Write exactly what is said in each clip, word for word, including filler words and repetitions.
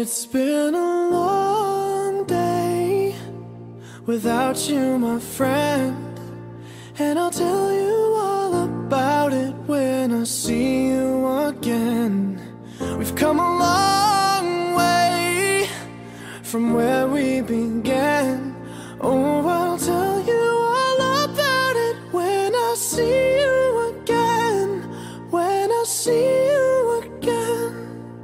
It's been a long day without you, my friend, and I'll tell you all about it when I see you again. We've come a long way from where we began. Oh, I'll tell you all about it when I see you again. When I see you again.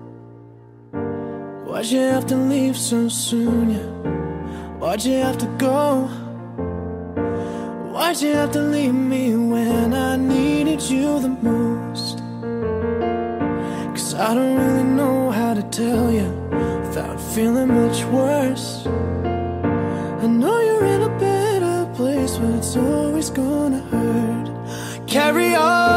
Why'd you have to leave so soon, yeah? Why'd you have to go? Why'd you have to leave me when I needed you the most? Cause I don't really know how to tell you without feeling much worse. I know you're in a better place, but it's always gonna hurt. Carry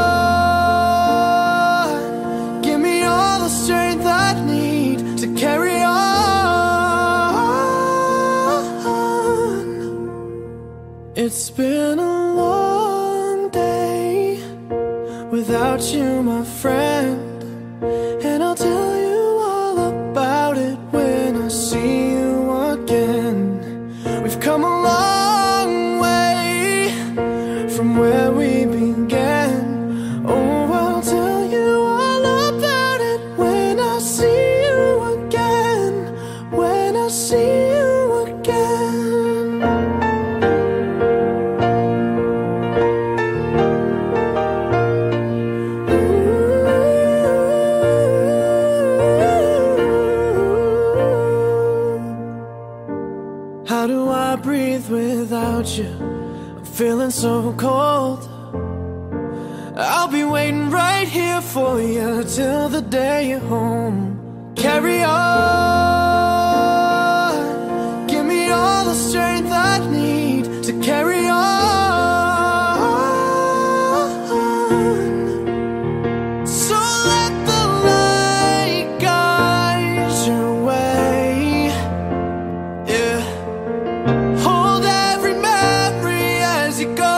on, give me all the strength I need to carry on. It's been a long day without you, my friend, and I'll tell you all about it when I see you again. We've come a long way from where we began. Oh, I'll tell you all about it when I see you again. When I see you again. How do I breathe without you? I'm feeling so cold. I'll be waiting right here for you till the day you're home. Carry on, give me all the strength I need to carry on. So let the light guide your way, yeah. Hold every memory as you go,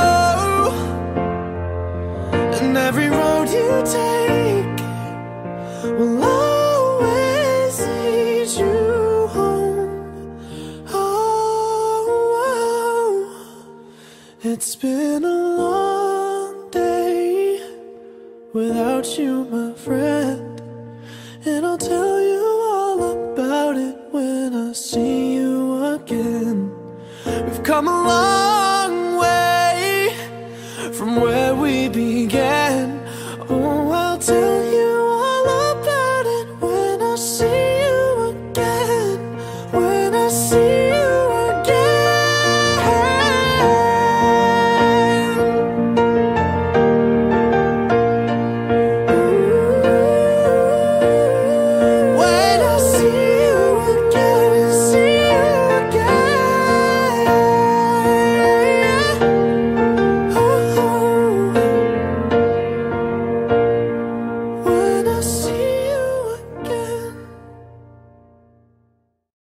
and every road you take will always lead you home. Oh, oh. It's been a long day without you, my friend, and I'll tell you all about it when I see you again. We've come a long way from where we began.